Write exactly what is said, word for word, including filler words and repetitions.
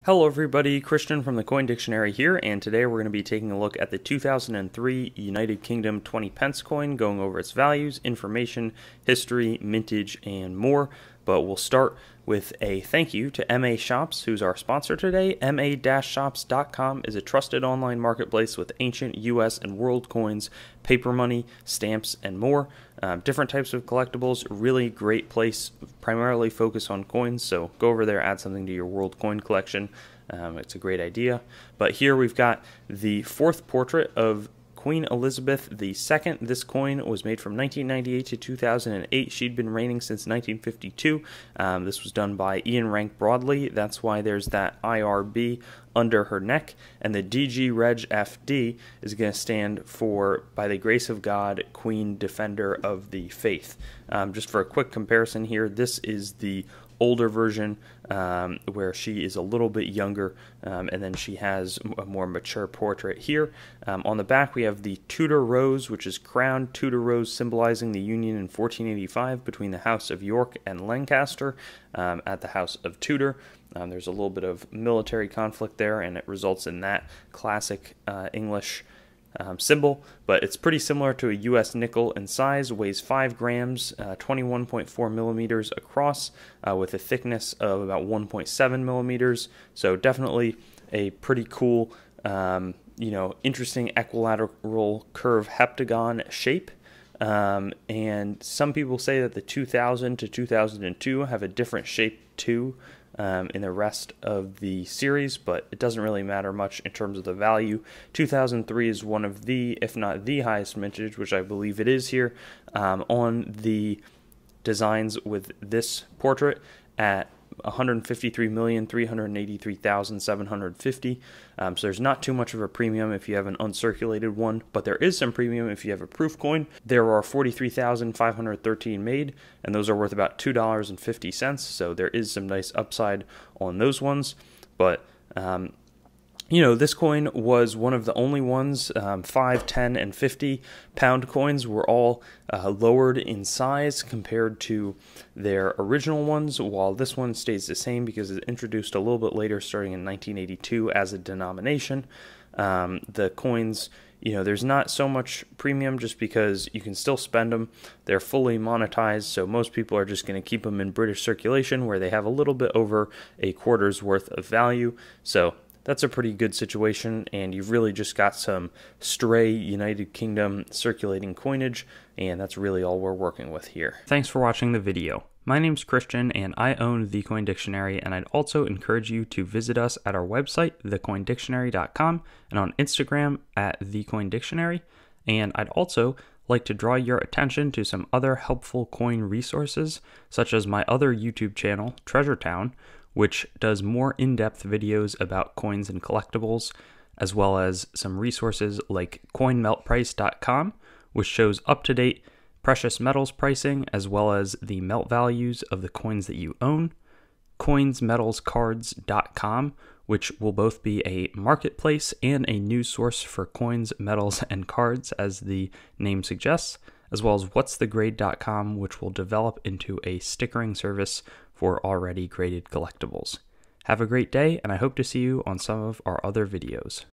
Hello everybody, Christian from the Coin Dictionary here, and today we're going to be taking a look at the two thousand three United Kingdom twenty pence coin, going over its values, information, history, mintage, and more. But we'll start with a thank you to M A Shops, who's our sponsor today. M A shops dot com is a trusted online marketplace with ancient U S and world coins, paper money, stamps, and more. Um, different types of collectibles, really great place, primarily focused on coins, so go over there, add something to your world coin collection. Um, it's a great idea. But here we've got the fourth portrait of Queen Elizabeth the Second. This coin was made from nineteen ninety-eight to two thousand eight. She'd been reigning since nineteen fifty-two. Um, this was done by Ian Rank Broadley. That's why there's that I R B under her neck. And the D G Reg F D is going to stand for By the Grace of God, Queen Defender of the Faith. Um, just for a quick comparison here, this is the older version um, where she is a little bit younger, um, and then she has a more mature portrait here. Um, on the back we have the Tudor rose, which is crowned Tudor rose, symbolizing the union in fourteen eighty-five between the House of York and Lancaster um, at the House of Tudor. Um, there's a little bit of military conflict there, and it results in that classic uh, English Um, symbol, but it's pretty similar to a U S nickel in size. Weighs five grams, uh, twenty-one point four millimeters across, uh, with a thickness of about one point seven millimeters. So definitely a pretty cool, um, you know, interesting equilateral curve heptagon shape. Um, and some people say that the two thousand to two thousand two have a different shape too. Um, in the rest of the series, but it doesn't really matter much in terms of the value. two thousand three is one of the, if not the highest mintage, which I believe it is here, um, on the designs with this portrait at one hundred fifty-three million, three hundred eighty-three thousand, seven hundred fifty. Um, so there's not too much of a premium if you have an uncirculated one, but there is some premium if you have a proof coin. There are forty-three thousand five hundred thirteen made, and those are worth about two dollars and fifty cents. So there is some nice upside on those ones. But um, you know, this coin was one of the only ones. um, five, ten, and fifty pound coins were all uh, lowered in size compared to their original ones, while this one stays the same because it's introduced a little bit later, starting in nineteen eighty-two as a denomination. Um, the coins, you know, there's not so much premium just because you can still spend them. They're fully monetized, so most people are just going to keep them in British circulation, where they have a little bit over a quarter's worth of value. So that's a pretty good situation, and you've really just got some stray United Kingdom circulating coinage, and that's really all we're working with here. Thanks for watching the video. My name's Christian, and I own The Coin Dictionary, and I'd also encourage you to visit us at our website, the coin dictionary dot com, and on Instagram at The Coin Dictionary. And I'd also like to draw your attention to some other helpful coin resources, such as my other YouTube channel, Treasure Town, which does more in-depth videos about coins and collectibles, as well as some resources like coin melt price dot com, which shows up-to-date precious metals pricing, as well as the melt values of the coins that you own, coins metals cards dot com, which will both be a marketplace and a news source for coins, metals, and cards, as the name suggests, as well as whats the grade dot com, which will develop into a stickering service for already graded collectibles. Have a great day, and I hope to see you on some of our other videos.